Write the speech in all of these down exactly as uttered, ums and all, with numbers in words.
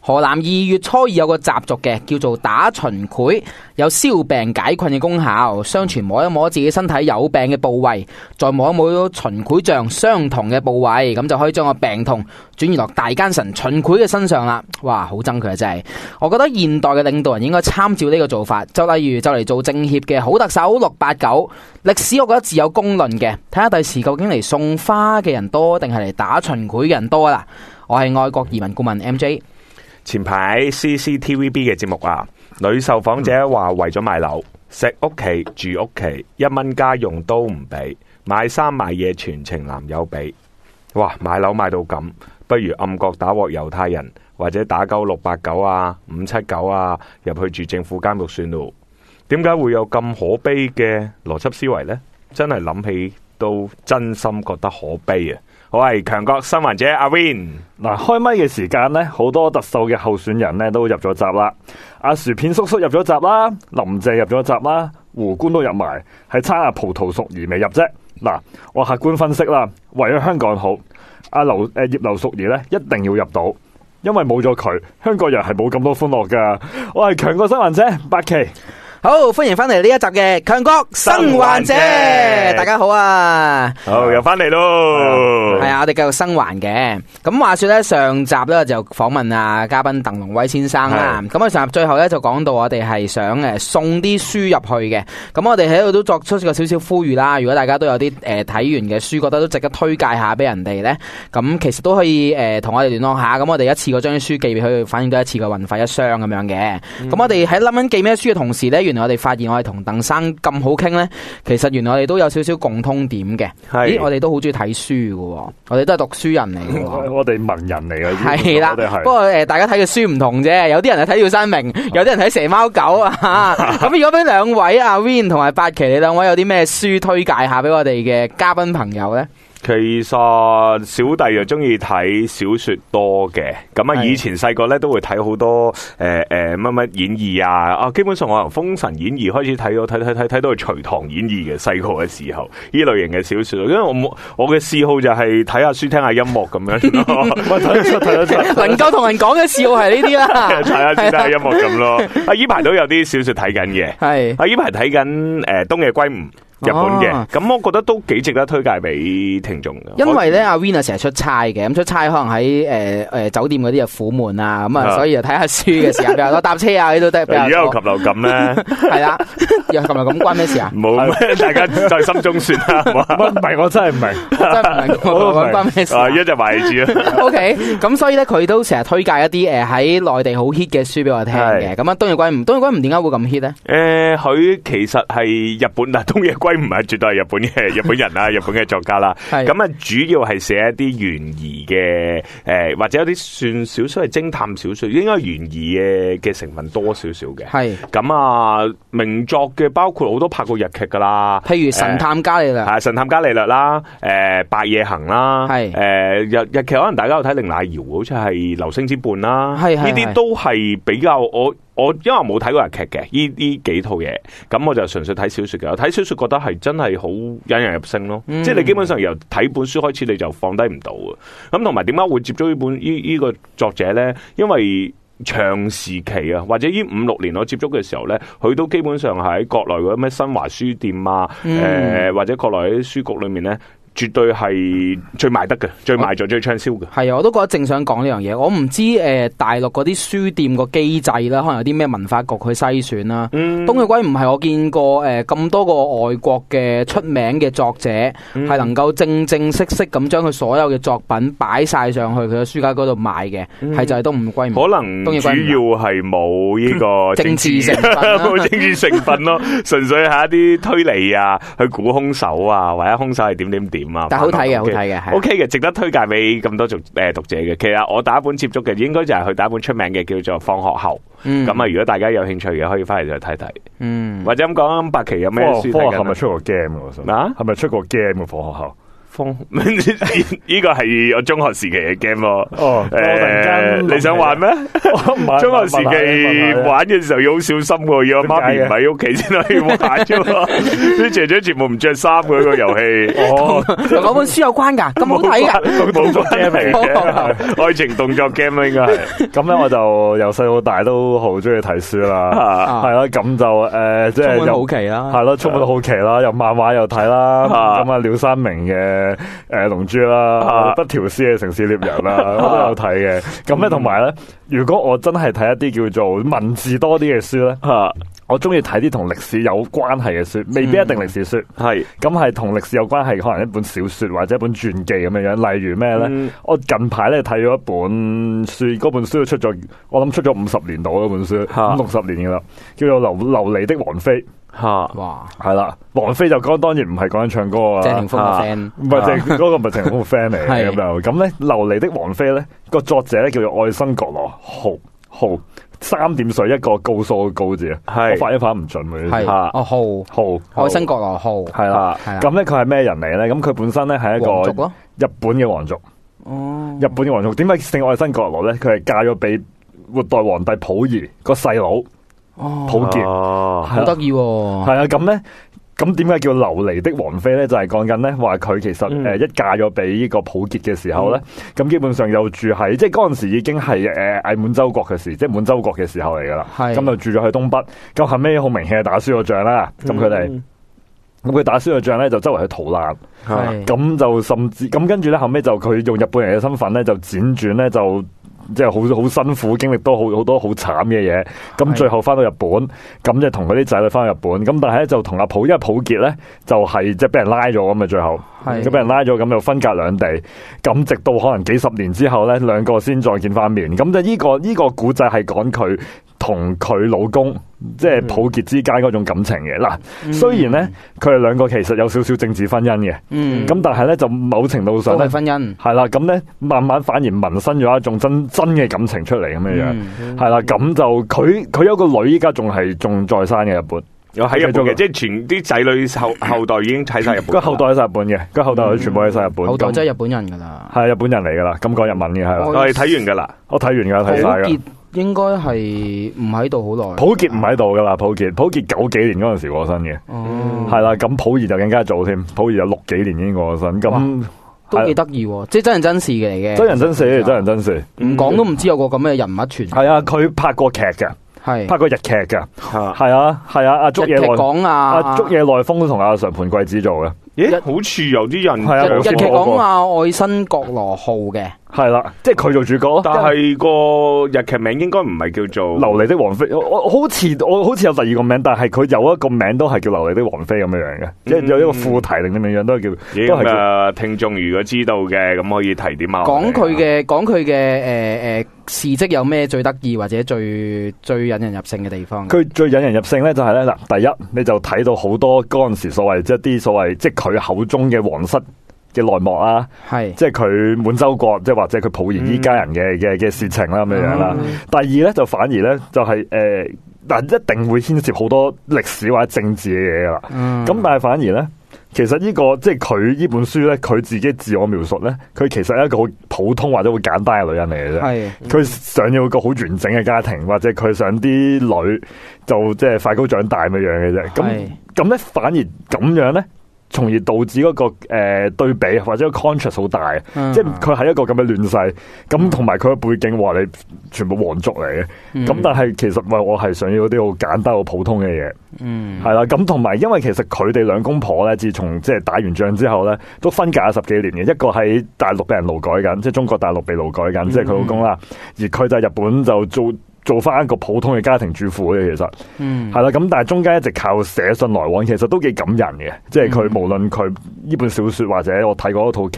河南二月初二有個習俗嘅，叫做打秦檜，有消病解困嘅功效。相傳摸一摸自己身體有病嘅部位，再摸一摸秦檜像相同嘅部位，咁就可以將個病痛轉移落大奸神秦檜嘅身上啦。哇，好憎佢啊！真係，我覺得現代嘅領導人應該參照呢個做法。就例如就嚟做政協嘅好特首六八九，歷史我覺得自有公論嘅，睇下第時究竟嚟送花嘅人多，定係嚟打秦檜嘅人多啦。我係愛國移民顧問 M J。 前排 C C T V B 嘅節目啊，女受訪者話為咗買樓，食屋企住屋企，一蚊家用都唔俾，買衫買嘢全程男友俾。哇，買樓買到咁，不如暗角打鑊猶太人，或者打鳩六八九啊、五七九啊，入去住政府監獄算咯。點解會有咁可悲嘅邏輯思維呢？真係諗起都真心覺得可悲啊！我係強國新環者阿 Win。 嗱，開咪嘅時間呢，好多特首嘅候選人呢都入咗閘啦。阿薯片叔叔入咗閘啦，林鄭入咗閘啦，胡官都入埋，係差阿葡萄淑儀未入啫。嗱，我客觀分析啦，為咗香港好，阿劉誒葉劉淑儀呢一定要入到，因為冇咗佢，香港人係冇咁多歡樂噶。我係強國新環者八期。 好，歡迎翻嚟呢一集嘅強國生還者，大家好啊！ 好，又翻嚟咯， 係啊，我哋繼續生還嘅。咁話說咧，上集咧就訪問啊嘉賓鄧龍威先生啦。咁啊上集最後咧就講到我哋係想誒送啲書入去嘅。咁我哋喺度都作出個少少呼籲啦。如果大家都有啲誒睇完嘅書，覺得都值得推介下俾人哋咧，咁其實都可以誒同我哋聯絡下。咁我哋一次過將啲書寄俾佢，反映到一次過運費一箱咁樣嘅。咁、嗯、我哋喺諗緊寄咩書嘅同時咧，我哋發現我哋同鄧生咁好傾呢，其實原來我哋都有少少共通點嘅。咦，我哋都好中意睇書嘅，我哋都係讀書人嚟嘅。 我哋文人嚟嘅， 係啦。不過誒，大家睇嘅書唔同啫，有啲人係睇《耀山明》，有啲人睇《蛇貓狗》啊。咁如果俾兩位阿 Win 同埋八奇，你兩位有啲咩書推介下俾我哋嘅嘉賓朋友呢？ 其實小弟又中意睇小說多嘅，咁啊以前細個咧都會睇好多誒誒乜乜演義啊，啊基本上我由《封神演義》開始睇到睇睇睇睇到《隋唐演義》嘅，細個嘅時候呢類型嘅小說，因為我我嘅嗜好就係睇下書聽下音樂咁樣咯，睇得出睇得出， 能夠同人講嘅嗜好係呢啲啦， 睇下書聽下音樂咁咯。啊呢排都有啲小說睇緊嘅，係啊呢排睇緊誒東野圭吾。日本嘅，咁、哦、我覺得都幾值得推介俾聽眾嘅。 因為咧，阿 Win 啊成日出差嘅，咁出差可能喺誒誒酒店嗰啲又苦悶啊，咁啊，所以就睇下書嘅時間比較多，搭車啊呢都得比較多。而家有禽流感咧，係啦，有禽流感關咩事啊？冇咩， 大家在心中算啦。 唔係，我真係唔明， 真係唔明我關咩事啊？ 一隻埋住啦。 O K， 咁所以咧，佢都成日推介一啲誒喺內地好 hit 嘅書俾我聽嘅。咁啊，東野圭吾，東野圭吾點解會咁 hit 咧？ 誒，佢其實係日本嗱，東野圭吾唔係絕對係日本嘅日本人啦，日本嘅作家啦。咁啊，主要係寫一啲懸疑嘅誒，或者有啲算小說係偵探小說，應該懸疑嘅嘅成分多少少嘅。係咁啊，名作嘅包括好多拍過日劇噶啦， 譬如神探伽利略，係、 呃、神探伽利略啦，誒、呃、白夜行啦，係誒、呃、日日劇可能大家有睇綾瀨遙，好似係流星之絆啦，係呢啲都係比較我。我因為冇睇過日劇嘅，呢呢幾套嘢，咁我就純粹睇小說嘅。我睇小說覺得係真係好引人入勝咯，嗯、即係你基本上由睇本書開始你就放低唔到啊。咁同埋點解會接觸呢本呢呢個作者咧？因為長時期啊，或者呢五六年我接觸嘅時候咧，佢都基本上喺國內嗰啲咩新華書店啊，誒、嗯呃、或者國內啲書局裏面咧。絕對係最賣得嘅，最賣座、最暢銷嘅。係啊，我都覺得正想講呢樣嘢。我唔知誒、呃、大陸嗰啲書店個機制啦，可能有啲咩文化局去篩選啦。嗯，東野圭吾唔係我見過誒咁、呃、多個外國嘅出名嘅作者，係、嗯、能夠正正式式咁將佢所有嘅作品擺晒上去佢嘅書架嗰度賣嘅，係、嗯、就係東野圭吾。可能主要係冇呢個政治成分，冇政治成分咯，純粹係一啲推理啊，去估兇手啊，或者兇手係點點點。但係好睇嘅，好睇嘅，O K 嘅，值得推介俾咁多讀誒讀者嘅。其實我第一本接觸嘅，應該就係佢第一本出名嘅，叫做《放學後》。咁啊，如果大家有興趣嘅，可以翻嚟再睇睇。嗯，或者咁講，八期有咩書睇緊？科學後係咪出過 game 嘅？啊，係咪出過 game 嘅《放學後》？ 方呢個係我中學時期嘅 game 咯。 哦，誒， 你想玩咩？中學時期玩嘅時候要好小心喎，要媽咪唔喺屋企先可以玩啫嘛。啲姐姐全部唔着衫嘅個遊戲。哦， 同嗰本書有關噶，咁好睇噶。 動作 game 嚟嘅，愛情動作 game 應該係。 咁咧我就由細到大都好中意睇書啦，係啦，咁就誒，即係好奇啦， 係咯，充滿好奇啦，又漫畫又睇啦，咁啊廖三明嘅。誒，誒，龍珠啦，北條司嘅城市獵人啦，我都有睇嘅。咁咧，同埋咧，如果我真係睇一啲叫做文字多啲嘅書咧，吓，我中意睇啲同歷史有關係嘅書，未必一定歷史書，係咁係同歷史有關係，可能一本小說或者一本傳記咁樣樣。例如咩咧？嗯、我近排咧睇咗一本書，嗰本書出咗，我諗出咗五十年度嗰本書，五六十年噶啦，叫做《流流離的王妃》。吓，哇，係啦，王菲就講，當然唔係講緊唱歌啊，謝霆鋒嘅 friend，唔係謝嗰個唔係謝霆鋒嘅 friend 嚟嘅咁樣。咁咧，流離的王妃咧個作者咧叫做愛新覺羅豪豪，三點水一個高數嘅高字啊，係我發音發唔準嘅，係哦豪豪愛新覺羅豪係啦，咁咧佢係咩人嚟咧？咁佢本身咧係一個日本嘅皇族，哦，日本嘅皇族，點解姓愛新覺羅咧？佢係嫁咗俾末代皇帝溥儀個細佬。哦，溥傑，好得意，係啊，咁咧，咁點解叫流離的王妃咧？就係講緊咧，話佢其實誒、嗯、一嫁咗俾呢個溥傑嘅時候咧，咁、嗯、基本上又住喺，即係嗰陣時已經係誒偽滿洲國嘅時，即係滿洲國嘅時候嚟噶啦，咁就住咗去東北，咁後尾好明顯係打輸咗仗啦，咁佢哋，咁佢、嗯、打輸咗仗咧，就周圍去逃難，咁就甚至咁跟住咧，後尾就佢用日本人嘅身份咧，就輾轉咧就。即係好好辛苦，經歷都好好多好慘嘅嘢。咁最後翻到日本，咁就同佢啲仔女翻到日本。咁但係咧就同阿溥，因為溥傑咧就係即係俾人拉咗咁嘅最後，咁俾人拉咗，咁就分隔兩地。咁直到可能幾十年之後咧，兩個先再見翻面。咁就呢個呢個古仔係講佢同佢老公即係溥傑之間嗰種感情嘅。嗱、嗯，雖然咧佢哋兩個其實有少少政治婚姻嘅，咁、嗯、但係咧就某程度上咧婚姻係啦，咁咧慢慢反而萌生咗一種真真嘅感情出嚟咁樣樣，係啦、嗯，咁、嗯、就佢佢有個女依家仲係仲在生嘅日本。 有喺日本嘅，即係全啲仔女後後代已經睇晒日本。 個後代喺晒日本嘅，個後代佢全部喺晒日本。 後代真係日本人噶啦， 係日本人嚟噶啦，咁講日文嘅係啦。 我係睇完噶啦， 我睇完噶，睇晒噶。 溥傑應該係唔喺度好耐。 溥傑唔喺度噶啦，溥傑溥傑九幾年嗰陣時過身嘅，係啦。咁溥儀就更加早添，溥儀有六幾年已經過身。咁都幾得意，即係真人真事嘅嚟嘅。 真人真事，真人真事。 唔講都唔知有個咁嘅人物存在。 係啊，佢拍過劇嘅。係拍過日劇噶，係啊係啊，阿竹野內講啊， 阿竹野內豐同阿常盤貴子做嘅。 咦，好似有啲人係啊， 日劇講阿愛新覺羅浩嘅， 係啦，即係佢做主角。 但係個日劇名應該唔係叫做流離的王妃，我我好似我好似有第二個名，但係佢有一個名都係叫流離的王妃咁樣樣嘅，即係、嗯、有一個副題定點樣樣都係叫。都係誒，聽眾如果知道嘅，咁可以提點下。 講佢嘅講佢嘅誒誒事蹟有咩最得意或者最最引人入勝嘅地方？ 佢最引人入勝咧就係咧嗱，第一你就睇到好多嗰陣時所謂即係啲所謂即係佢口中嘅皇室嘅內幕啊，係即係佢滿洲國，即係或者佢溥儀依家人嘅嘅嘅事情啦咁樣樣啦。嗯、第二咧就反而咧就係、是、誒，嗱、呃、一定會牽涉好多歷史或者政治嘅嘢噶啦。咁、嗯、但係反而咧，其實呢、這個即係佢呢本書咧，佢自己自我描述咧，佢其實係一個好普通或者好簡單嘅女人嚟嘅啫。係佢、嗯、想要一個好完整嘅家庭，或者佢想啲女就即係快高長大咁樣嘅啫。咁咁咧反而咁樣咧。從而導致嗰、那個誒、呃、對比或者個 contrast 好大，嗯、即係佢係一個咁嘅亂世，咁同埋佢嘅背景話你全部皇族嚟嘅，咁、嗯、但係其實喂我係想要啲好簡單好普通嘅嘢，係啦、嗯，咁同埋因為其實佢哋兩公婆咧，自從即係打完仗之後咧，都分隔咗十幾年嘅，一個喺大陸俾人勞改緊，即係中國大陸被勞改緊，即係佢老公啦，而佢就喺日本就做。做翻一個普通嘅家庭主婦嘅，其實，嗯，係啦，咁但係中間一直靠寫信來往，其實都幾感人嘅，即係佢無論佢呢本小說或者我睇過一套劇，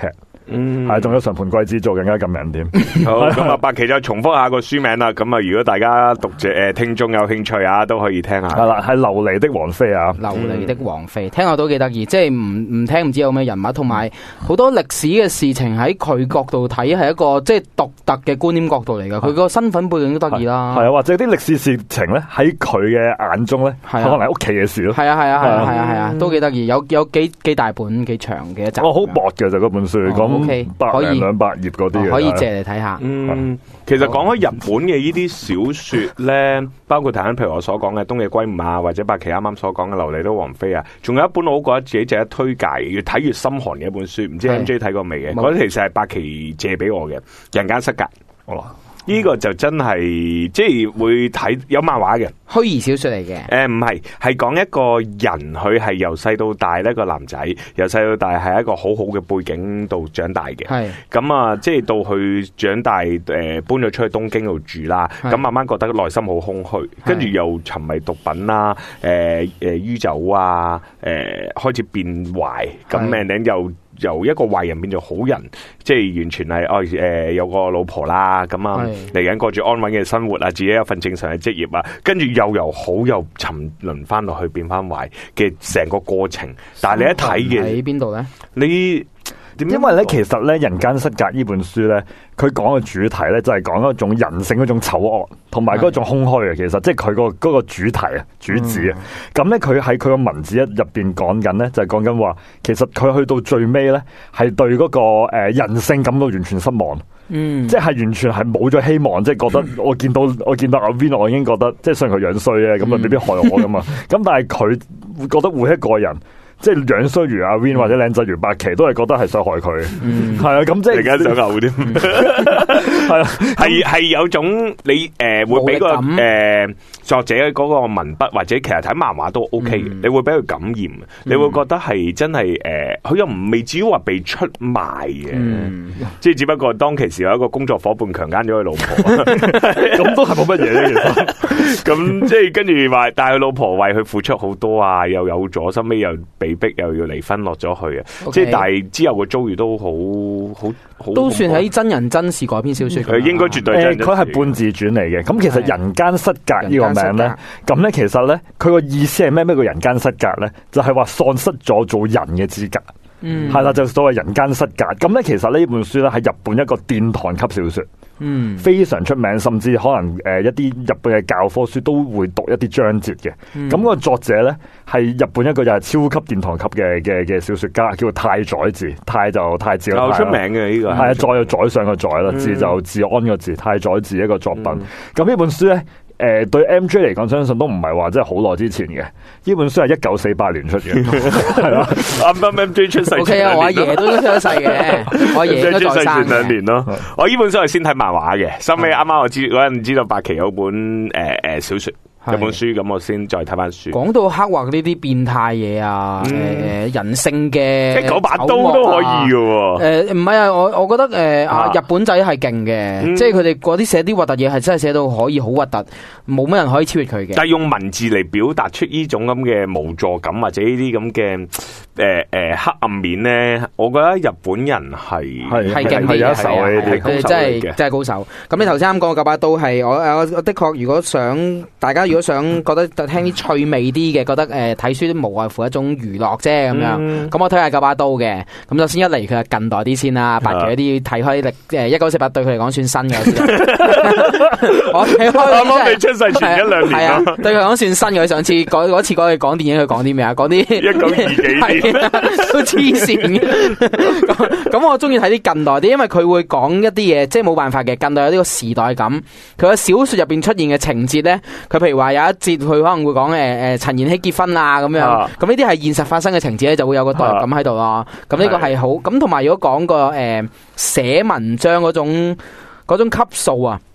嗯，係仲有常盤貴子做更加感人添。 好，咁啊，八期就重複下個書名啦。咁啊，如果大家讀者誒聽眾有興趣啊，都可以聽下。 係啦，係琉璃的王妃啊， 琉璃的王妃，聽落都幾得意，即係唔唔聽唔知有咩人物，同埋好多歷史嘅事情喺佢角度睇係一個即係獨特嘅觀點角度嚟噶。佢個身份背景都得意啦。 係啊，或者啲歷史事情咧喺佢嘅眼中咧，可能係屋企嘅事咯。 係啊係啊係啊係啊係啊，都幾得意。有有幾幾大本幾長嘅一集。 哦，好薄嘅就嗰本書，咁百零兩百頁嗰啲， 可以借嚟睇下。 嗯，其實講開日本嘅呢啲小說咧，包括頭先譬如我所講嘅東野圭吾啊，或者八期啱啱所講嘅琉璃的王妃啊，仲有一本我覺得自己值得推介，越睇越心寒嘅一本書，唔知 M J 睇過未嘅？嗰啲其實係八期借俾我嘅《人間失格》。哦。呢個就真係即係會睇有漫畫嘅虛擬小說嚟嘅。 誒唔係，係講一個人佢係由細到大呢個男仔，由細到大係一個好好嘅背景度長大嘅。係咁啊，即係到佢長大誒、呃、搬咗出去東京度住啦，咁慢慢覺得內心好空虛，跟住又沉迷毒品啦，誒誒酗酒啊，誒、呃、開始變壞，咁命令又。由一個壞人變做好人，即係完全係哦誒有個老婆啦，咁啊嚟緊過住安穩嘅生活啊，自己有份正常嘅職業啊，跟住又由好又沉淪翻落去變翻壞嘅成個過程。但係你一睇嘅喺邊度咧？ 你因為咧，其實咧，《人間失格》呢本書咧，佢講嘅主題咧，就係講一種人性嗰種醜惡，同埋嗰種空虛啊。其實即係佢個嗰個主題啊、主旨啊。咁咧，佢喺佢個文字一入邊講緊咧，就係講緊話，其實佢去到最尾咧，係對嗰個誒人性感到完全失望。嗯，即係完全係冇咗希望，即係覺得我見到我見到阿 Vin， 我已經覺得即係雖然佢樣衰啊，咁啊未必害我噶嘛。咁但係佢會覺得每一個人。即係樣衰如阿 Win 或者靚仔如八期，都係覺得係想害佢。嗯，係啊，咁即係而家想嘔添。係啊，係係有種你誒、呃、會俾個誒、呃、作者嗰個文筆或者其實睇漫畫都 OK 嘅、嗯，你會俾佢感染，你會覺得係真係誒，佢、呃、又唔未至於話被出賣嘅、嗯，即係只不過當其時有一個工作伙伴強姦咗佢老婆，咁都係冇乜嘢咧。其實咁即係跟住話，但係佢老婆為佢付出好多啊，又有咗，收尾又被逼又要離婚落咗去啊！即、okay. 係但係之後個遭遇都好好好，都算係真人真事改編小說。佢應該絕對係佢係半自傳嚟嘅。咁其實人間失格呢個名咧，咁咧其實咧佢個意思係咩？咩叫人間失格咧？就係話喪失咗做人嘅資格。嗯，係啦，就所謂人間失格。咁咧其實呢本書咧係日本一個殿堂級小說。嗯，非常出名，甚至可能誒、呃、一啲日本嘅教科書都會讀一啲章節嘅。咁、嗯，那個作者咧係日本一個又係超級殿堂級嘅嘅嘅小說家，叫做太宰治。太就太子個太，出名嘅呢個係啊，再有宰相個宰啦，治、嗯、就治安個治。太宰治一個作品。咁、嗯、呢本書咧。誒、呃，對 M J 嚟講，相信都唔係話真係好耐之前嘅。呢本書係一九四八年出嘅，係啦。啱啱 M J 出世。O K 啊，我阿爺都出咗世嘅，我阿爺都出世前兩年咯。我呢本書係先睇漫畫嘅，收尾啱啱我知嗰陣知道八期有本誒誒、呃、小說。有本書咁，我先再睇翻書。講到刻畫呢啲變態嘢啊，誒、嗯、人性嘅，即係嗰把刀都可以嘅。誒唔係啊，我我覺得誒啊、呃、日本仔係勁嘅，嗯、即係佢哋嗰啲寫啲核突嘢係真係寫到可以好核突，冇乜人可以超越佢嘅。但係用文字嚟表達出呢種咁嘅無助感或者呢啲咁嘅誒誒黑暗面咧，我覺得日本人係係係勁嘅，係係真係真係高手。咁你頭先啱講嗰把刀係我我我的確，如果想大家如果想覺得聽啲趣味啲嘅，覺得誒睇、呃、書都無外乎一種娛樂啫咁樣。咁、嗯、我推介九把刀嘅。咁首先一嚟佢係近代啲先啦，八期一啲睇開歷誒一九四八對佢嚟講算新嘅。我睇開啱啱你出世前一兩年咯，對佢嚟講算新嘅。上次嗰嗰次講佢講電影，佢講啲咩啊？講啲一九二幾年都黐線嘅。咁我中意睇啲近代啲，因為佢會講一啲嘢，即係冇辦法嘅。近代有呢個時代感，佢喺小說入邊出現嘅情節咧，佢譬如話有一節佢可能會講誒誒陳妍希結婚啊咁樣，咁呢啲係現實發生嘅情節咧，就會有個代入感喺度咯。咁呢個係好，咁同埋如果講個誒寫文章嗰種嗰種級數啊。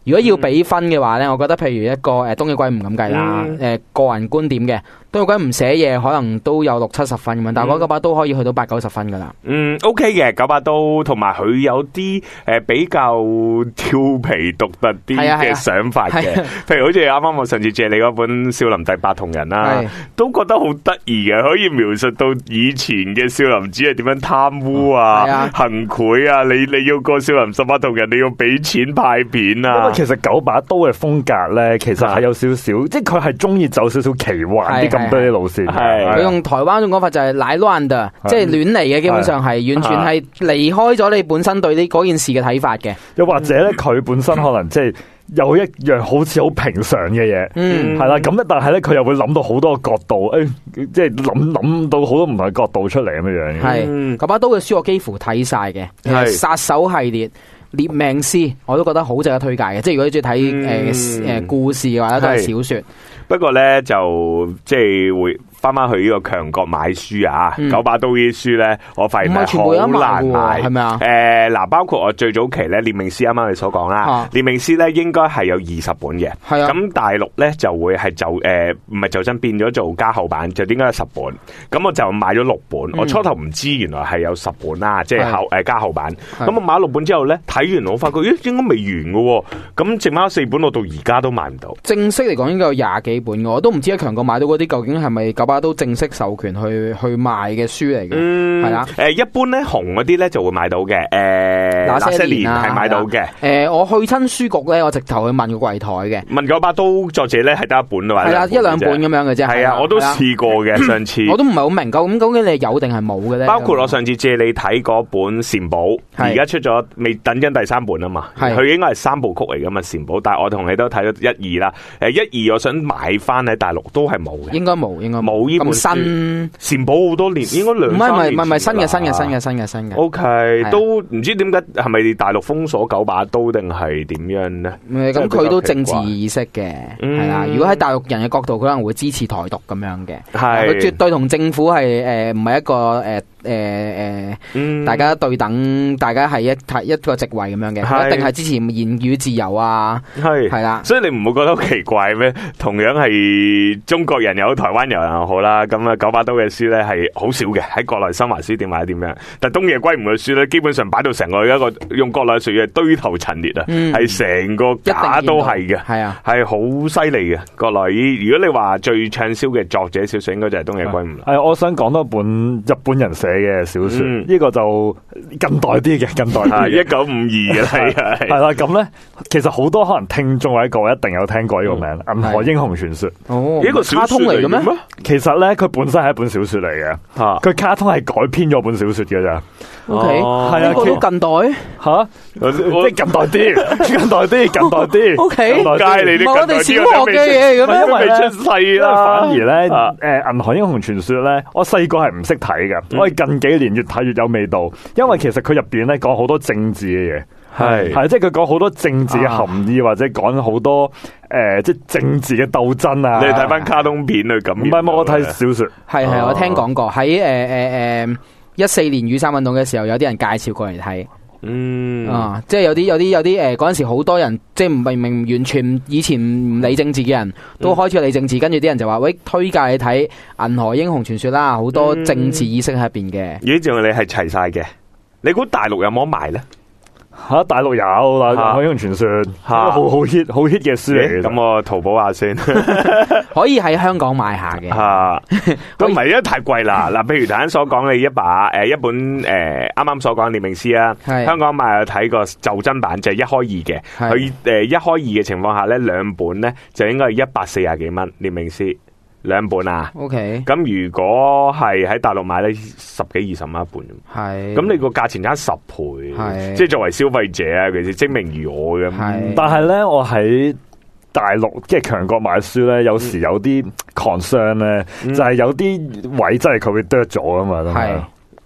如果要俾分嘅話咧，我覺得譬如一個誒東野圭吾咁計啦，誒、嗯、個人觀點嘅東野圭吾唔寫嘢，可能都有六七十分咁樣，但係嗰九把刀可以去到八九十分噶啦。 嗯 ，OK 嘅九把刀，同埋佢有啲誒比較調皮獨特啲嘅想法嘅，譬如好似啱啱我上次借你嗰本《少林第八銅人》啦，都覺得好得意嘅，可以描述到以前嘅少林寺係點樣貪污啊、嗯、行賄啊，你你要個少林十八銅人，你要俾錢派片啊。 其實九把刀嘅風格咧，其實係有少少，即係佢係中意走少少奇幻啲咁多啲路線。係佢用台灣種講法就係奶亂嘅，即係亂嚟嘅，基本上係完全係離開咗你本身對呢嗰件事嘅睇法嘅。 又或者咧，佢本身可能即係有一樣好似好平常嘅嘢，嗯，係啦，咁咧，但係咧，佢又會諗到好多個角度，誒，即係諗諗到好多唔同嘅角度出嚟咁樣樣。係九把刀嘅書我幾乎睇晒嘅，係殺手系列。獵命師我都覺得好值得推介嘅，即係如果你中意睇誒誒故事嘅話咧，都係小說。 不過咧就即係會翻翻去呢個強國買書啊，嗯、九把刀呢啲書咧，我發現係好難買，係咪啊？誒，嗱、呃，包括我最早期咧，獵命師啱啱你所講啦，獵、啊、命師咧應該係有二十本嘅，係啊。咁大陸咧就會係就誒唔係就真變咗做加厚版，就應該有十本。咁我就買咗六本，嗯、我初頭唔知原來係有十本啦，即係厚誒加厚版。咁我買咗六本之後咧，睇完我發覺咦應該未完嘅，咁剩翻四本我到而家都買唔到。正式嚟講應該有廿幾本嘅，我都唔知喺強國買到嗰啲究竟係咪九把刀正式授權去去賣嘅書嚟嘅，係、嗯、啦。誒、呃，一般咧紅嗰啲咧就會買到嘅。誒、呃，那些年係買到嘅。誒、呃，我去親書局咧，我直頭去問個櫃台嘅。問九把刀作者咧係得一本啊嘛。係啦，一兩本咁樣嘅啫。係啊，我都試過嘅上次。我都唔係好明，咁究竟你有定係冇嘅咧？包括我上次借你睇嗰本《禪寶》，而家出咗未？等緊第三本啊嘛。佢應該係三部曲嚟噶嘛，《禪寶》。但係我同你都睇咗一二啦。誒，一二我想買翻喺大陸都係冇嘅。應該冇，應該冇呢本新禪寶好多年，應該兩三年。唔係唔係唔係新嘅新嘅新嘅新嘅新嘅。O K， 都唔知點解係咪大陸封鎖九把刀定係點樣咧？咁佢都政治意識嘅，係啦。如果喺大陸人嘅角度，佢可能會支持台獨咁樣嘅。係，佢絕對同政府係誒唔係一個誒誒誒，大家對等，大家係一一個席位咁樣嘅，一定係支持言語自由啊。係係啦，所以你唔會覺得好奇怪咩？同樣係中國人又好，台灣人又好啦。咁啊，九把刀嘅書咧係好少嘅，喺國內新華書店或者點樣。但係東野圭吾嘅書咧，基本上擺到成個一個用國內術語係堆頭陳列啊，係成個架都係嘅，係啊，係好犀利嘅。國內如果你話最暢銷嘅作者小說，應該就係東野圭吾啦。係，我想講多本日本人寫嘅小說，呢、嗯、個就近代啲嘅，近代啲一九五二嘅係係啦。咁咧，其實好多可能聽眾或者各位一定有聽過呢個名，《銀、嗯、河英雄傳說》哦，呢個卡通嚟嘅咩？其實咧，佢本身係一本小說嚟嘅，佢、啊、卡通係改編咗本小說嘅咋。O K，係啊，佢近代吓，即係近代啲，近代啲，近代啲。O K，街你啲我哋小學嘅嘢咁樣，因為未出世啦。反而咧，誒、啊，《銀河英雄傳說》咧，我細個係唔識睇嘅，我係近幾年越睇越有味道，因為其實佢入邊咧講好多政治嘅嘢。係係，即係佢講好多政治嘅含義，啊、或者講好多誒、呃，即係政治嘅鬥爭啊！你睇翻卡通片去咁，唔係我睇小說，係係我聽講過喺誒誒誒一四年雨傘運動嘅時候，有啲人介紹過嚟睇，嗯啊，即係有啲有啲有啲誒嗰陣時好多人，即係明明完全以前唔理政治嘅人都開始理政治，跟住啲人就話喂，推介你睇《銀河英雄傳說》啦，好多政治意識喺入邊嘅。咦、嗯？仲有你係齊晒嘅？你估大陸有冇得賣咧？吓、啊，大陸有《銀河英雄傳說》，好好 hit 好 hit 嘅書嚟嘅。咁我淘寶下先，可以喺香港買下嘅。吓，都唔係，因為太貴啦。嗱，譬如頭先所講嘅一把誒一本誒啱啱所講嘅獵命師啊，香港買有睇過就真版，就係一開二嘅。佢誒一開二嘅情況下咧，兩本咧就應該係一百四十幾蚊獵命師。兩本啊 ，OK。咁如果係喺大陸買咧，十幾二十蚊一本。係。咁你個價錢差十倍，係。即係作為消費者啊，其實精明如我咁。係。但係咧，我喺大陸即係強國買書咧，有時有啲 concern 咧，就係有啲位真係佢會剁咗啊嘛。係。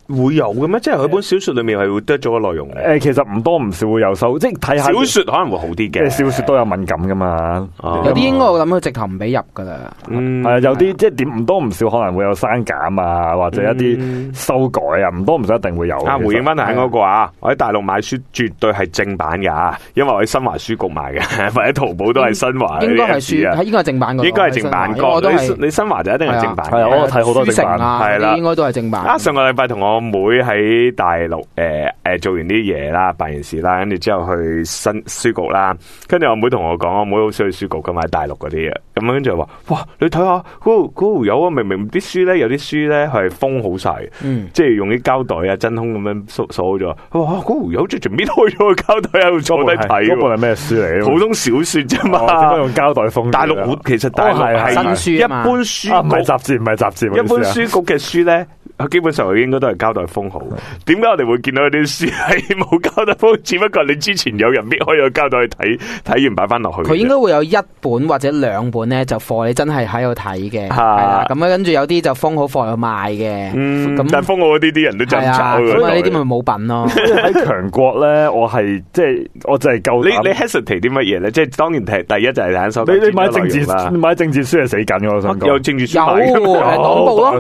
會有嘅咩？即係佢本小說裏面係會得咗個內容嘅。 誒，其實唔多唔少會有收，即係睇下小說可能會好啲嘅。 小說都有敏感噶嘛， 啊、有啲應該我諗佢直頭唔俾入噶啦。 嗯，係啊，有啲即係點唔多唔少可能會有刪減啊，或者一啲修改啊，唔多唔少一定會有。啊， 回應翻頭先嗰個啊，我喺大陸買書絕對係正版噶，因為我喺新華書局買嘅，或者淘寶都係新華。 應該係書，應該係正版。 應該係正版。你你新華就一定係正版。 係啊，我睇好多正版。 係啦，應該都係正版。 啊，上個禮拜同我妹喺大陸誒誒做完啲嘢啦，辦完事啦，跟住之後去新書局啦，跟住我妹同我講，我妹好想去書局噶買大陸嗰啲啊，咁跟住話，哇，你睇下嗰嗰條友啊，明明啲書咧有啲書咧係封好晒，嗯，即係用啲膠袋啊真空咁樣鎖鎖咗，哇，嗰條友直情搣開咗個膠袋喺度坐低睇， 嗰本係咩書嚟？ 普通小說啫嘛， 點解用膠袋封？大陸好，其實大陸係新書一般書唔係雜誌，唔係雜誌， 一般書局嘅書咧。基本上應該都係膠袋封好。點解我哋會見到啲書係冇膠袋封？只不過你之前有人搣開個膠袋去睇，睇完擺翻落去。 佢應該會有一本或者兩本咧，就貨你真係喺度睇嘅。係啦，咁啊跟住有啲就封好貨去賣嘅。 嗯，咁但係封好嗰啲啲人都真係炒。 咁啊呢啲咪冇品咯。 喺強國咧，我係即係我就係夠。 你你 hesitate 啲乜嘢咧？即係當然第第一就係睇收。 你你買政治買政治書係死緊嘅，我想講。 有政治書有誒黨報咯。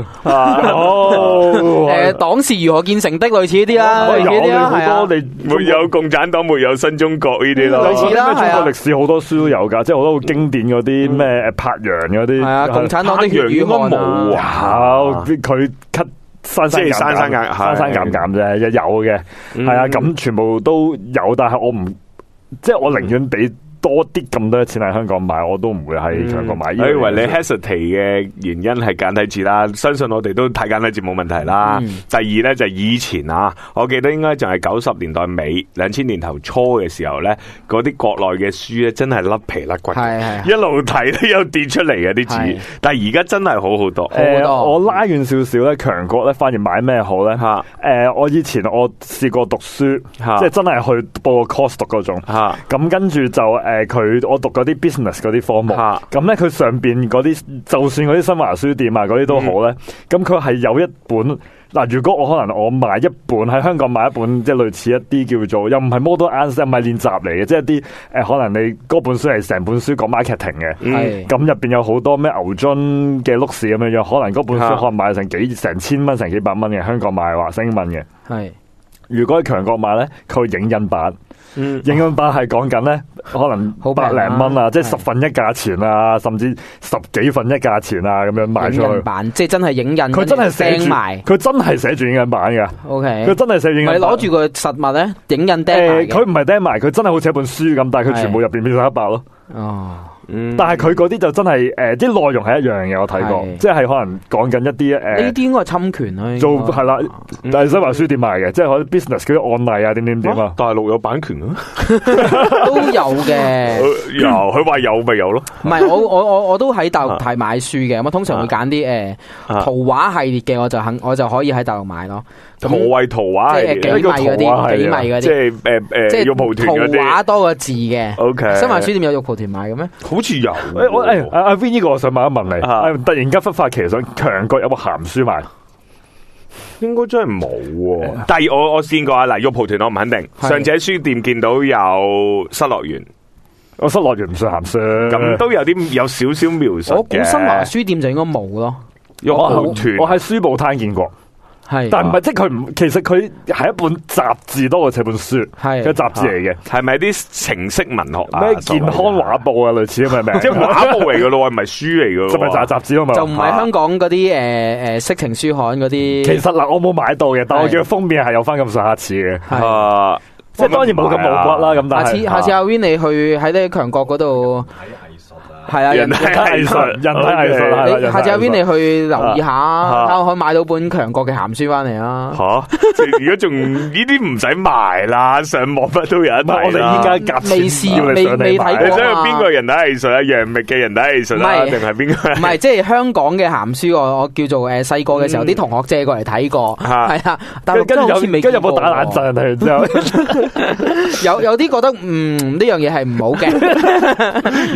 誒，黨是如何建成的？類似呢啲啦，類似呢啲啦，係啊。 沒有共產黨，沒有新中國呢啲咯。 類似啦，係啊。 中國歷史好多書都有噶，即係好多好經典嗰啲咩誒柏楊嗰啲。 係啊，共產黨的血與汗啊。 有佢 cut 刪刪減減，刪刪減減啫，有嘅。係啊，咁全部都有，但係我唔，即係我寧願俾多啲咁多錢喺香港買，我都唔會喺香港買。 我以為你 hesitate 嘅原因係簡體字啦，相信我哋都睇簡體字冇問題啦。嗯、第二咧就係、以前啊，我記得應該就係九十年代尾、兩千年頭初嘅時候咧，嗰啲國內嘅書咧真係甩皮甩骨，一路睇都有跌出嚟嘅啲字。但係而家真係好好多。 誒、呃，我拉遠少少咧，強國咧反而買咩好咧？吓，誒，我以前我試過讀書，即係真係去報個 course 讀嗰種。吓，咁跟住就誒。誒，佢我讀嗰啲 business 嗰啲科目，咁咧佢上邊嗰啲，就算嗰啲新華書店啊嗰啲都好咧，咁佢係有一本嗱，如果我可能我買一本喺香港買一本，即係類似一啲叫做又唔係 model answer 唔係練習嚟嘅，即係一啲誒可能你嗰本書係成本書講 marketing 嘅，咁入邊有好多咩牛津嘅碌士咁樣樣，可能嗰本書可能買成幾成千蚊，成幾百蚊嘅，香港買話英文嘅，係如果喺強國買咧，佢影印版。嗯，影印版係講緊咧，可能百零蚊啊，即係十分一價錢啊，甚至十幾分一價錢啊，咁樣賣出去。影印版即係真係影印，佢真係寫住，佢真係寫住影印版嘅。O K，佢真係寫影印版。你攞住個實物咧，影印釘埋嘅。佢唔係釘埋，佢真係好似一本書咁，但係佢全部入邊變晒黑白咯。哦。嗯、但係佢嗰啲就真係誒，啲、呃、內容係一樣嘅，我睇過，即係可能講緊一啲誒，呢啲應該係侵權啦，做係啦，但係新華書店賣嘅，即係可能 business 嗰啲案例啊，點點點啊，大陸有版權啊，都有嘅， 有，佢話有咪有咯， 唔係我我我我都喺大陸睇買書嘅，我通常會揀啲誒圖畫系列嘅，我就肯我就可以喺大陸買咯。 何謂圖畫？ 即係幾米嗰啲，幾米嗰啲， 即係誒誒，即係玉蒲團嗰啲。 圖畫多個字嘅。O K。新華書店有玉蒲團賣嘅咩？ 好似有。 誒我誒阿阿 Vin 呢個我想問一問你，啊、突然間忽發奇想，強國有冇鹹書賣？ 應該真係冇。但係我我見過啊，嗱玉蒲團我唔肯定。上次喺書店見到有失樂園， 我失樂園唔算鹹書， 咁都有啲有少少描述。 我估新華書店就應該冇咯。 玉蒲團， 我喺書報攤見過。係，但唔係即係佢唔，其實佢係一本雜誌多過寫本書，係嘅雜誌嚟嘅， 係咪啲程式文學啊？ 咩健康畫報啊，類似咁嘅名， 即係畫報嚟噶咯，唔係書嚟噶， 就咪雜雜誌啊嘛， 就唔係香港嗰啲誒誒色情書刊嗰啲。 其實嗱，我冇買到嘅，但係我見封面係有翻咁上下似嘅，係，即係當然冇咁冇骨啦。咁但係下次下次阿 Win 你去喺呢強國嗰度。係啊，人體藝術，人體藝術。你下次阿邊你去留意下，睇下可以買到本強國嘅鹹書翻嚟啊！ 吓，如果仲呢啲唔使賣啦，上網乜都有得睇。 我哋依家夾未試，未未睇過。 你想去邊個人體藝術啊？楊冪嘅人體藝術啊？定係邊個？ 唔係，即係香港嘅鹹書，我我叫做誒細個嘅時候，啲同學借過嚟睇過，係啊。但係跟住好似未跟有冇打冷震睇完之後， 有有啲覺得嗯呢樣嘢係唔好嘅， 呢樣嘢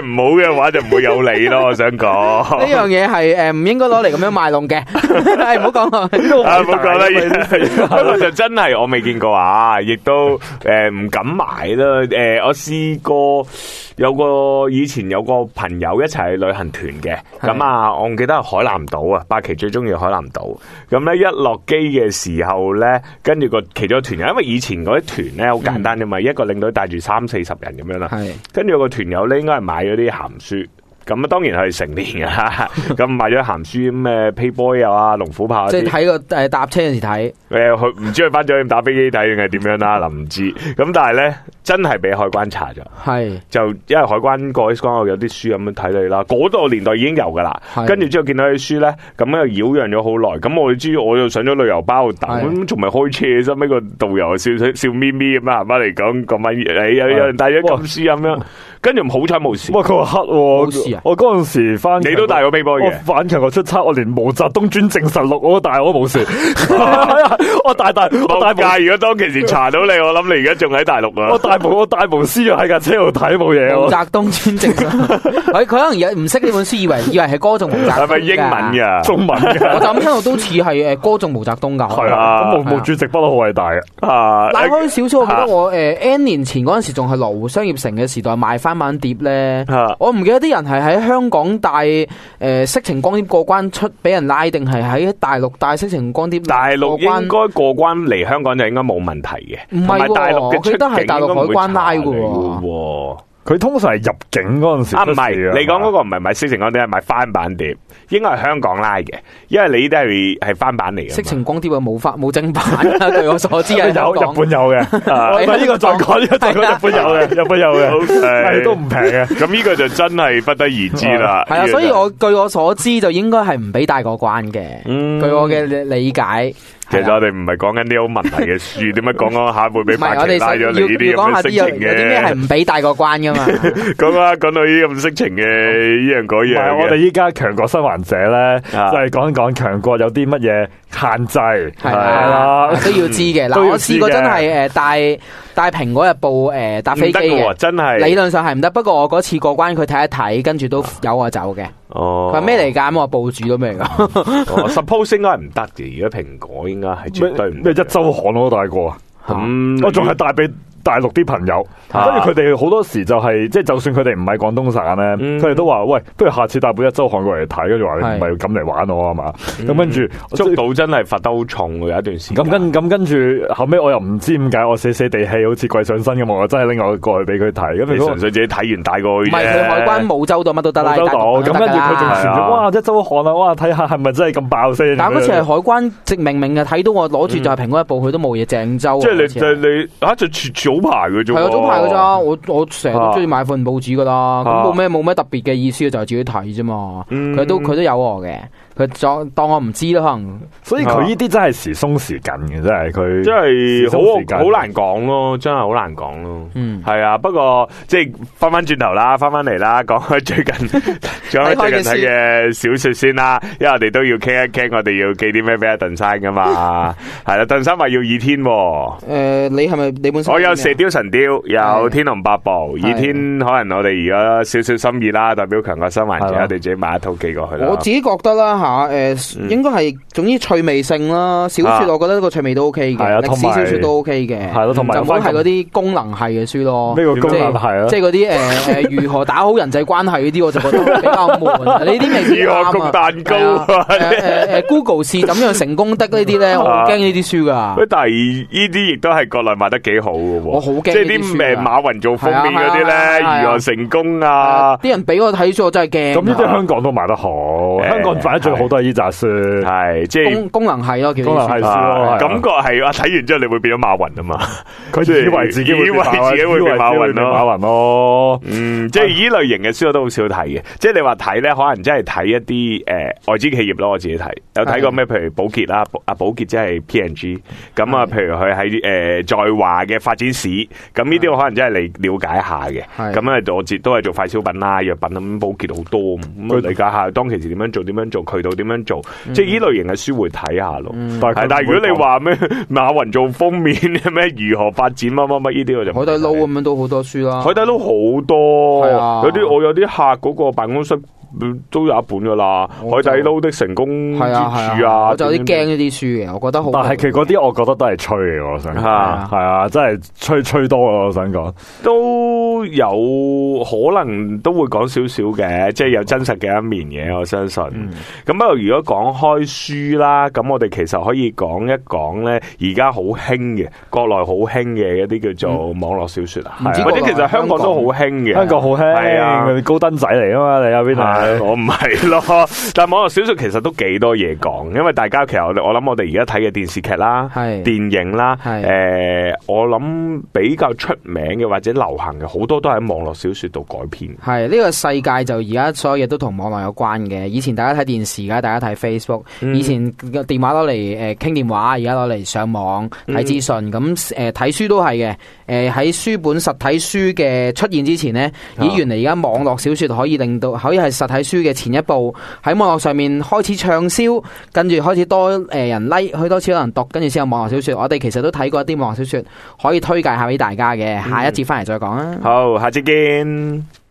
唔好嘅話，就唔會有你咯。我想講呢樣嘢係誒唔應該攞嚟咁樣賣弄嘅，係唔好講啊！ 唔好講啦，不過就真係我未見過啊，亦都誒唔敢買啦。誒，我試過有個以前有個朋友一齊去旅行團嘅，咁啊，我唔記得係海南島啊，八奇最中意海南島。咁咧一落機嘅時候咧，跟住個其中團友，因為以前嗰啲團咧好簡單啫嘛，一個領隊帶住三四十人咁樣啦，跟住有個團友咧應該係買咗啲鹹書。咁啊，當然係成年噶啦。咁買咗鹹書咩 Playboy 啊、龍虎豹， 即係睇個誒搭車嗰時睇。 誒，佢唔知佢翻咗去打飛機睇定係點樣啦，嗱唔知。咁但係咧，真係俾海關查咗。係就因為海關過 X 光有啲書咁樣睇你啦。嗰個年代已經有噶啦。跟住之後見到啲書咧，咁又擾攘咗好耐。咁我知我又上咗旅遊巴度等，咁仲未開車，收尾個導遊笑笑咪咪咁樣行翻嚟講講乜嘢？有有人帶咗禁書咁樣。跟住好彩冇事。 哇，佢話黑喎。我嗰陣時翻， 你都帶過 Playboy 嘅。 我反強我出差，我連毛澤東專政實錄我都帶，我都冇事。我帶帶我帶部。如果當其時查到你，我諗你而家仲喺大陸啊。我帶部我帶部書喺架車度睇冇嘢。 毛澤東專政，佢佢可能而唔識呢本書，以為以為係歌頌毛澤東。 係咪英文噶？ 中文嘅。 我就咁聽到都似係誒歌頌毛澤東噶。 係啊，咁毛毛主席不嬲好偉大嘅。 啊，拉開少少，我記得我誒 N 年前嗰陣時仲係羅湖商業城嘅時代賣翻版碟咧，我唔記得啲人係喺香港帶誒色情光碟過關出俾人拉，定係喺大陸帶色情光碟過關？ 大陸應該過關嚟香港就應該冇問題嘅， 唔係大陸嘅出境都係大陸海關拉嘅。 佢通常係入境嗰陣時啊，唔係你講嗰個唔係買色情光碟，係買翻版碟，應該係香港拉嘅，因為你呢啲係係翻版嚟嘅。 色情光碟啊，冇翻冇正版啊，據我所知啊， 有日本有嘅，唔係呢個再講，呢個再講日本有嘅，日本有嘅，係都唔平嘅。 咁呢個就真係不得而知啦。 係啊，所以我據我所知就應該係唔俾帶過關嘅。據我嘅理解。 其實我哋唔係講緊啲好文藝嘅書，點解講講下會俾法庭拉咗你呢啲咁嘅色情嘅？ 有啲咩係唔俾帶過關噶嘛？ 講啊，講到呢啲咁色情嘅呢樣嗰樣。唔係， 我哋依家強國生還者咧，就係講一講強國有啲乜嘢限制，係啦， 都要知嘅。嗱，我試過真係誒帶帶蘋果日報誒搭飛機嘅， 真係理論上係唔得。不過我嗰次過關，佢睇一睇，跟住都有我走嘅。哦，佢話咩嚟噶？咁我報紙都咩嚟噶 ？Suppose 應該係唔得嘅。如果蘋果應該係絕對唔咩一周刊我都帶過啊。咁我仲係帶俾大陸啲朋友，跟住佢哋好多時就係即係，就算佢哋唔係廣東省咧，佢哋都話喂，不如下次帶本一周刊過嚟睇，跟住話你唔係咁嚟玩我啊嘛。咁跟住捉到真係罰得好重嘅，有一段時間。 咁跟咁跟住後尾我又唔知點解我死死地氣，好似跪上身咁，我真係拎我過去俾佢睇。咁你純粹自己睇完帶過去。 唔係佢海關冇周到乜都得啦， 周到咁跟住佢仲傳咗哇一周刊啊，哇睇下係咪真係咁爆先。 但嗰次係海關直明明嘅睇到我攞住就係蘋果日報，佢都冇嘢鄭州。 即係你就你啊就早排嘅啫。 係啊，早排嘅咋，我我成日都中意買份報紙噶啦，咁冇咩冇咩特別嘅意思，就係自己睇啫嘛。佢都佢都有我嘅，佢當當我唔知咯，可能。 所以佢呢啲真係時鬆時緊嘅，真係佢。 真係好好難講咯，真係好難講咯。嗯，係啊，不過即係翻翻轉頭啦，翻翻嚟啦，講開最近，講開最近睇嘅小說先啦，因為我哋都要傾一傾，我哋要寄啲咩俾阿鄧生噶嘛。係啦，鄧生話要倚天。 誒，你係咪你本身？ 我有射雕神雕，有天龍八部，倚天可能我哋而家少少心意啦，代表強國生還者，我哋自己買一套寄過去啦。 我自己覺得啦吓，誒，應該係總之趣味性啦，小說我覺得個趣味都 OK 嘅，歷史小說都 OK 嘅，係咯，同埋就唔好係嗰啲功能系嘅書咯。 咩個功能系啊？ 即係嗰啲誒誒，如何打好人際關係嗰啲，我就覺得比較悶。呢啲未必啱啊。如何焗蛋糕？誒誒誒 ，Google 是怎樣成功的呢啲咧？我好驚呢啲書噶。 但係呢啲亦都係國內賣得幾好嘅。 我好驚， 即係啲誒馬雲做封面嗰啲咧，如何成功啊？ 啲人俾我睇咗，我真係驚。 咁呢啲香港都賣得好，香港賣得最好都係呢紮書， 係即係功能係咯， 功能係書咯， 感覺係啊！睇完之後你會變咗馬雲啊嘛， 佢以為自己以為自己會變馬雲咯，馬雲咯， 嗯，即係呢類型嘅書我都好少睇嘅。即係你話睇咧，可能真係睇一啲誒外資企業咯，我自己睇有睇過咩？譬如寶潔啦，阿寶潔即係 P and G 咁啊，譬如佢喺誒在華嘅發展史。 史，咁呢啲我可能真係嚟了解下嘅。咁咧我自都係做快消品啦、藥品咁，保潔好多咁理解下當其時點樣做、點樣做、渠道點樣做，嗯、即係呢類型嘅書會睇下咯。嗯、但係但係如果你話咩馬雲做封面咩如何發展乜乜乜呢啲我就海底撈咁樣都好多書啦。 海底撈好多，有啲我有啲客嗰個辦公室。都有一本噶啦，海底撈的成功之處啊！ 我就有啲驚呢啲書嘅，我覺得好。 但係其實嗰啲我覺得都係吹嘅，我想係啊，係啊，真係吹吹多咯，我想講都有可能都會講少少嘅，即係有真實嘅一面嘅，我相信。咁、嗯、不過如果講開書啦，咁我哋其實可以講一講咧，而家好興嘅，國內好興嘅一啲叫做網絡小說啊，嗯、或者其實香港都好興嘅， 香港好興係啊，高登仔嚟啊嘛，你有邊度？ 我唔係咯，但係網絡小說其實都幾多嘢講，因為大家其實我諗我哋而家睇嘅電視劇啦、電影啦，誒、呃，我諗比較出名嘅或者流行嘅好多都喺網絡小說度改編。係呢、這個世界就而家所有嘢都同網絡有關嘅。以前大家睇電視，而家大家睇 Facebook、嗯。以前個電話攞嚟誒傾電話，而家攞嚟上網睇資訊。咁誒睇書都係嘅。誒、呃、喺書本實體書嘅出現之前呢，咦、啊、原來而家網絡小說可以令到可以係實體書嘅前一步喺網絡上面開始暢銷，跟住開始多誒人 like， 去多次多人讀，跟住先有網絡小說。我哋其實都睇過一啲網絡小說，可以推介下俾大家嘅。下一節翻嚟再講啊。 好，下次見。